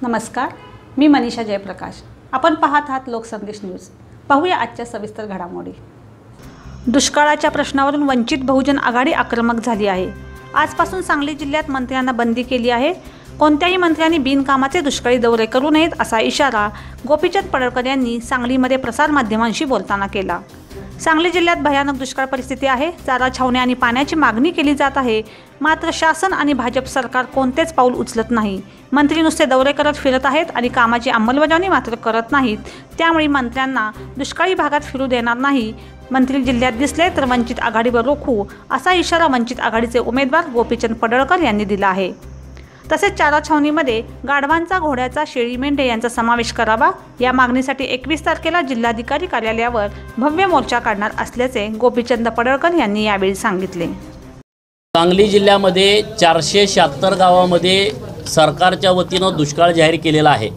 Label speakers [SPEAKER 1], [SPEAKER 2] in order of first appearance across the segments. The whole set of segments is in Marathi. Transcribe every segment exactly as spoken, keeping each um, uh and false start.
[SPEAKER 1] नमस्कार, मी मनीषा जयप्रकाश। आपण पाहत आहात लोकसंदेश न्यूज। पाहूया आजच्या सविस्तर घडामोडी। दुष्काळाच्या प्रश्नावरून वंचित बहुजन आघाडी आक्रमक झाली आहे। आजपासून सांगली जिल्ह्यात मंत्र्यांना बंदी केली आहे। कोणत्याही मंत्र्यांनी बिनकामाचे दुष्काळी दौरे करू नयेत असा इशारा गोपीचंद पडळकर यांनी सांगलीमध्ये प्रसार माध्यमांशी बोलताना केला। सांगली जिल्ह्यात भयानक दुष्काळ परिस्थिती आहे। चारा छावण्या आणि पाण्याची मागणी केली जात आहे, मात्र शासन आणि भाजप सरकार कोणतेच पाऊल उचलत नाही। मंत्री नुसते दौरे करत फिरत आहेत आणि कामाची अंमलबजावणी मात्र करत नाहीत। त्यामुळे मंत्र्यांना दुष्काळी भागात फिरू देणार नाही। मंत्री जिल्ह्यात दिसले तर वंचित आघाडीवर रोखू असा इशारा वंचित आघाडीचे उमेदवार गोपीचंद पडळकर यांनी दिला आहे। तसेच चारा छावणीमध्ये गाढवांचा, घोड्याचा, शेळी, मेंढे यांचा समावेश करावा या मागणीसाठी एकवीस तारखेला जिल्हाधिकारी कार्यालयावर भव्य मोर्चा काढणार असल्याचे गोपीचंद पडळकर यांनी यावेळी सांगितले।
[SPEAKER 2] सांगली जिल्ह्यामध्ये चारशे शहात्तर गावामध्ये सरकारच्या वतीनं दुष्काळ जाहीर केलेला आहे।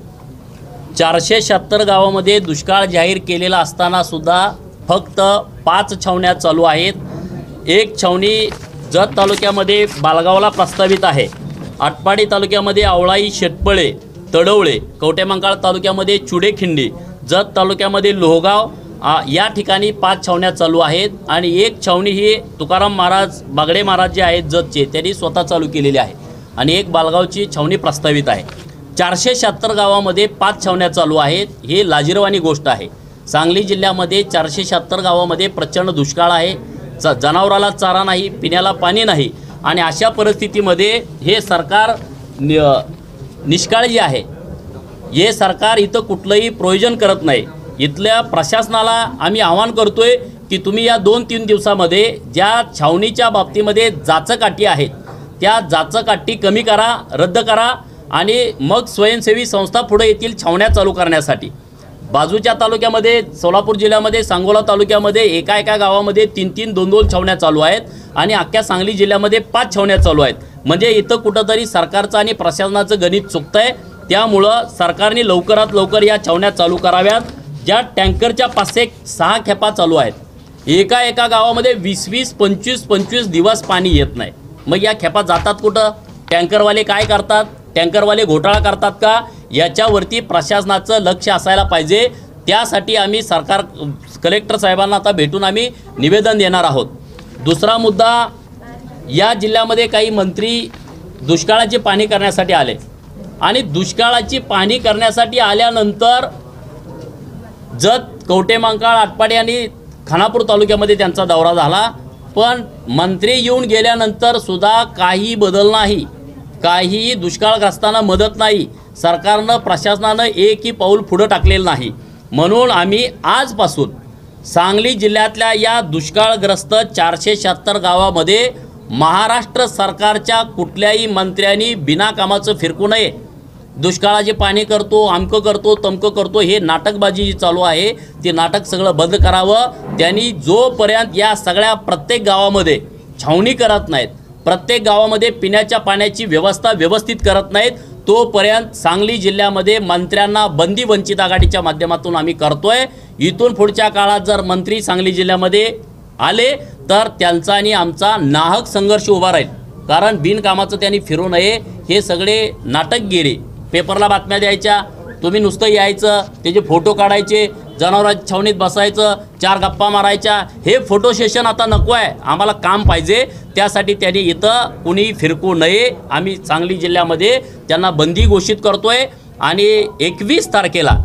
[SPEAKER 2] चारशे शहात्तर गावामध्ये दुष्काळ जाहीर केलेला असताना सुद्धा फक्त पाच छावण्या चालू आहेत। एक छावणी जत तालुक्यामध्ये बालगावला प्रस्तावित आहे। आटपाडी तालुक्यामध्ये आवळाई, शेटपळे, तडवळे, कवटेमंकाळ तालुक्यामध्ये चुडेखिंडी, जत तालुक्यामध्ये लोहगाव या ठिकाणी पाच छावण्या चालू आहेत आणि एक छावणी ही तुकाराम महाराज बागडे महाराज जे आहेत जतचे त्यांनी स्वतः चालू केलेली आहे आणि एक बालगावची छावणी प्रस्तावित आहे। चारशे शहात्तर गावामध्ये पाच छावण्या चालू आहेत। हे लाजिरवाणी गोष्ट आहे। सांगली जिल्ह्यामध्ये चारशे शहात्तर गावामध्ये प्रचंड दुष्काळ आहे। ज जनावराला चारा नाही, पिण्याला पाणी नाही आणि अशा परिस्थितीमध्ये हे सरकार नि निष्काळजी आहे। हे सरकार इथं कुठलंही प्रयोजन करत नाही। इथल्या प्रशासनाला आम्ही आवाहन करतोय की तुम्ही या दोन तीन दिवसामध्ये ज्या छावणीच्या बाबतीमध्ये जाचकाठी आहेत त्या जाचकाठी कमी करा, रद्द करा आणि मग स्वयंसेवी संस्था पुढे येतील छावण्या चालू करण्यासाठी। बाजूच्या तालुक्यामध्ये, सोलापूर जिल्ह्यामध्ये, सांगोला तालुक्यामध्ये एका एका गावामध्ये तीन तीन दोन दोन छावण्या चालू आहेत आणि अख्ख्या सांगली जिल्ह्यामध्ये पाच छावण्या चालू आहेत। म्हणजे इथं कुठंतरी सरकारचं आणि प्रशासनाचं गणित चुकतंय। त्यामुळं सरकारने लवकरात लवकर या छावण्या चालू कराव्यात। ज्या टँकरच्या पाचशे सहा खेपा चालू आहेत, एका एका गावामध्ये वीस वीस पंचवीस पंचवीस दिवस पाणी येत नाही। मग या खेपा जातात कुठं? टँकरवाले काय करतात? टँकरवाले घोटाळा करतात का? याच्यावरती प्रशासनाचं लक्ष असायला पाहिजे। त्यासाठी आम्ही सरकार कलेक्टर साहेबांना आता भेटून आम्ही निवेदन देणार आहोत। दुसरा मुद्दा, या जिल्ह्यामध्ये काही मंत्री दुष्काळाची पाहणी करण्यासाठी आले आणि दुष्काळाची पाहणी करण्यासाठी आल्यानंतर जत, कवटेमंकाळ, आटपाडी आणि खानापूर तालुक्यामध्ये त्यांचा दौरा झाला, पण मंत्री येऊन गेल्यानंतर सुद्धा काही बदल नाही, काहीही दुष्काळग्रस्तांना मदत नाही। सरकारनं, प्रशासनानं एकही पाऊल पुढं टाकलेलं नाही। म्हणून आम्ही आजपासून सांगली जिल्ह्यातल्या या दुष्काळग्रस्त चारशे शहात्तर गावामध्ये महाराष्ट्र सरकारच्या कुठल्याही मंत्र्यांनी बिना कामाचं फिरकू नये। दुष्काळाची पाहणी करतो, अमकं करतो, तमकं करतो, हे नाटकबाजी जी चालू आहे ते नाटक सगळं बंद करावं। त्यांनी जोपर्यंत या सगळ्या प्रत्येक गावामध्ये छावणी करत नाहीत, प्रत्येक गावामध्ये पिण्याच्या पाण्याची व्यवस्था व्यवस्थित करत नाहीत, तोपर्यंत सांगली जिल्ह्यामध्ये मंत्र्यांना बंदी वंचित आघाडीच्या माध्यमातून आम्ही करतोय। इथून पुढच्या काळात जर मंत्री सांगली जिल्ह्यामध्ये आले तर त्यांचा आणि आमचा नाहक संघर्ष उभा राहील। कारण बिनकामाचं त्यांनी फिरू नये। हे सगळे नाटकगिरी, पेपरला बातम्या द्यायच्या, तुम्ही नुसतं यायचं, त्याचे फोटो काढायचे, जनावरांच्या छावणीत बसायचं, चार गप्पा मारायच्या, हे फोटो सेशन आता नको आहे। आम्हाला काम पाहिजे। त्यासाठी त्यांनी इथं कुणी फिरकू नये। आम्ही सांगली जिल्ह्यामध्ये त्यांना बंदी घोषित करतोय आणि एकवीस तारखेला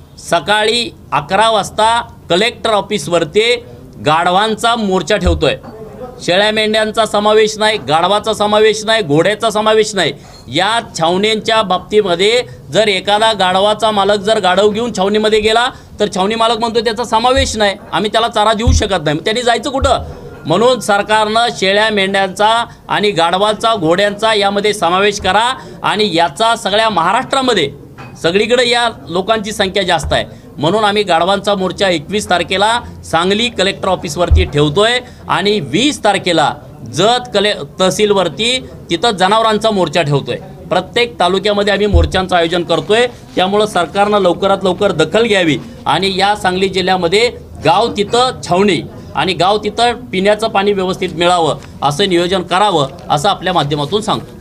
[SPEAKER 2] सकाळी अकरा वाजता कलेक्टर ऑफिसवरती गाढवांचा मोर्चा ठेवतोय। शेळ्या मेंढ्यांचा समावेश नाही, गाढवाचा समावेश नाही, घोड्याचा समावेश नाही। या छावण्यांच्या बाबतीमध्ये जर एखादा गाढवाचा मालक जर गाढव घेऊन छावणीमध्ये गेला तर छावणी मालक म्हणतो त्याचा समावेश नाही, आम्ही त्याला चारा देऊ शकत नाही, त्यांनी जायचं कुठं? म्हणून सरकारनं शेळ्या मेंढ्यांचा आणि गाढवाचा, घोड्यांचा यामध्ये समावेश करा आणि याचा सगळ्या महाराष्ट्रामध्ये सगळीकडे या लोकांची संख्या जास्त आहे। म्हणून आम्ही गाढवांचा मोर्चा एकवीस तारखेला सांगली कलेक्टर ऑफिसवरती ठेवतोय आणि वीस तारखेला जत कले तहसीलवरती तिथं जनावरांचा मोर्चा ठेवतोय। प्रत्येक तालुक्यामध्ये आम्ही मोर्चांचं आयोजन करतोय। त्यामुळं सरकारनं लवकरात लवकर दखल घ्यावी आणि या सांगली जिल्ह्यामध्ये गाव तिथं छावणी आणि गाव तिथं पिण्याचं पाणी व्यवस्थित मिळावं असं नियोजन करावं असं आपल्या माध्यमातून सांगतो।